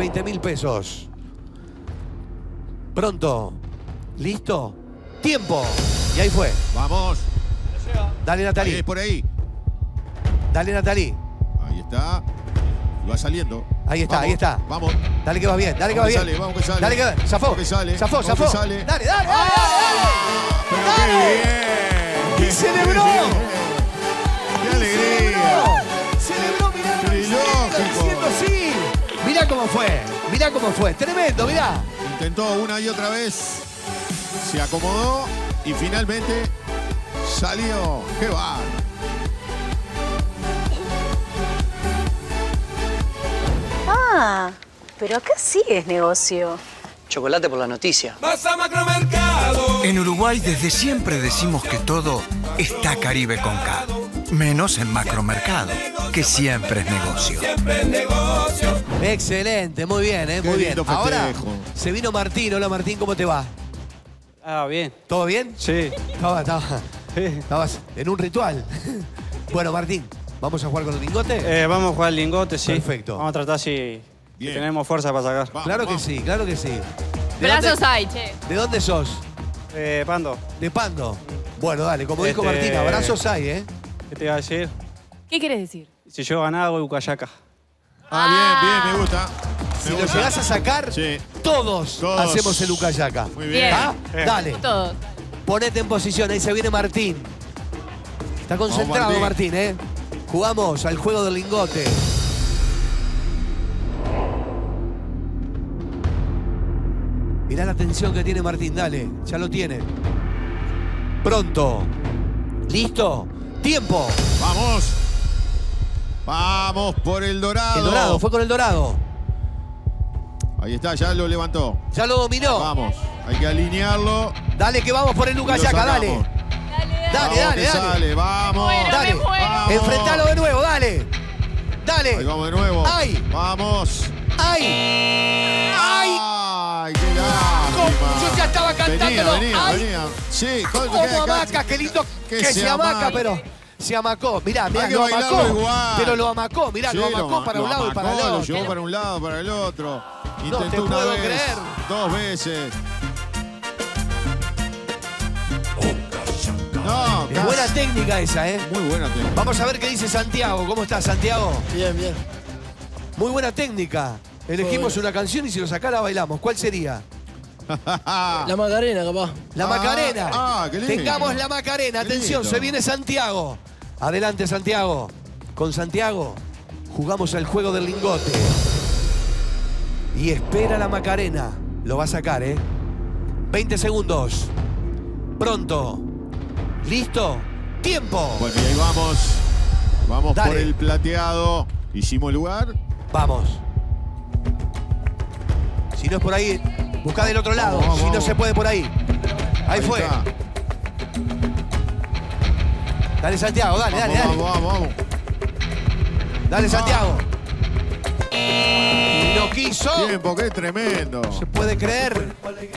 20.000 pesos. Pronto. ¿Listo? ¡Tiempo! Y ahí fue. Vamos. Dale, Natalie. Ahí es por ahí. Dale, Natalie. Ahí está. Va saliendo. Ahí está, Vamos, ahí está. Vamos. Dale que va bien, dale que va Vamos que bien. sale, vamos que sale. Dale que va. Zafó. Vamos que sale. Zafó, Vamos zafó. que sale. Dale, dale, dale, Pero dale. qué bien. ¡Y celebró! ¡Qué alegría! Celebró mirando Qué lógico. diciendo sí. Mirá cómo fue, mirá cómo fue. Tremendo, mirá. Intentó una y otra vez. Se acomodó y finalmente salió. ¡Qué va! Ah, pero acá sí es negocio. Chocolate por la noticia. Vas a Macromercado. En Uruguay desde siempre decimos que todo está Caribe con K. Menos en Macromercado, que siempre es negocio. Siempre es negocio. Excelente, muy bien, Qué muy bien. lindo Ahora festejo. se vino Martín. Hola Martín, ¿cómo te va? Ah, bien. ¿Todo bien? Sí. Estabas en un ritual. Bueno, Martín, ¿vamos a jugar con el lingote? Vamos a jugar al lingote, sí. Perfecto. Vamos a tratar si Bien. tenemos fuerza para sacar. Vamos, Claro que vamos. sí, claro que sí. ¿De Brazos dónde- hay, che. ¿De dónde sos? Pando, De Pando. Bueno, dale, como dijo Este- Martín, abrazos hay, ¿eh? ¿qué te iba a decir? ¿Qué querés decir? Si yo ganaba, voy a Ucayaca. Ah, bien, bien, me gusta. Si Me lo gusta. llegás a sacar, Sí. todos Todos. hacemos el Ucayaca. Muy bien. Bien. ¿Ah? Dale, Todos. ponete en posición, ahí se viene Martín. Está concentrado Vamos, Martín, ¿eh? Jugamos al juego del lingote. Mirá la tensión que tiene Martín, dale, ya lo tiene. Pronto. ¿Listo? ¡Tiempo! Vamos. Vamos por el dorado. El dorado, fue con el dorado. Ahí está, ya lo levantó. Ya lo dominó. Vamos. Hay que alinearlo. Dale que vamos por el y lo Ucayaca, sacamos. dale. Dale, Dale, Vamos dale, que dale. sale, vamos. Bueno, Dale. me muero. Vamos. Enfrentalo de nuevo, dale. Ahí Dale. vamos de nuevo. ¡Ay! Vamos. ¡Ay! ¡Ay! ¡Ay, qué lástima! Yo ya estaba cantándolo. Venía. ¡Ay! Sí, Como amaca, qué lindo que se amaca, pero se amacó. Mirá, Hay mirá, que lo bailarlo amacó. igual. Pero lo amacó, mirá, Sí, lo amacó para un lado y para el Lo otro. llevó para un lado, para el otro. te Intentó una puedo vez, creer. 2 veces. No, Es buena técnica esa, ¿eh? Muy buena técnica. Vamos a ver qué dice Santiago. ¿Cómo estás, Santiago? Bien, bien. Muy buena técnica. Elegimos una canción y si lo sacara la bailamos. ¿Cuál sería? La Macarena, capaz. La Macarena. qué lindo. Tengamos la Macarena. Qué Atención, lindo. se viene Santiago. Adelante, Santiago. Con Santiago jugamos al juego del lingote. Y espera la Macarena. Lo va a sacar, ¿eh? 20 segundos. Pronto. ¿Listo? ¡Tiempo! Bueno, y ahí vamos. Vamos Dale. por el plateado. Hicimos lugar. Vamos. Si no es por ahí, buscá del otro lado. Vamos, Si no vamos. se puede por ahí. Ahí fue. está. Dale, Santiago, dale, Vamos, dale, dale. vamos. Dale, Santiago. Y no quiso. Tiempo, qué tremendo. ¿Se puede creer?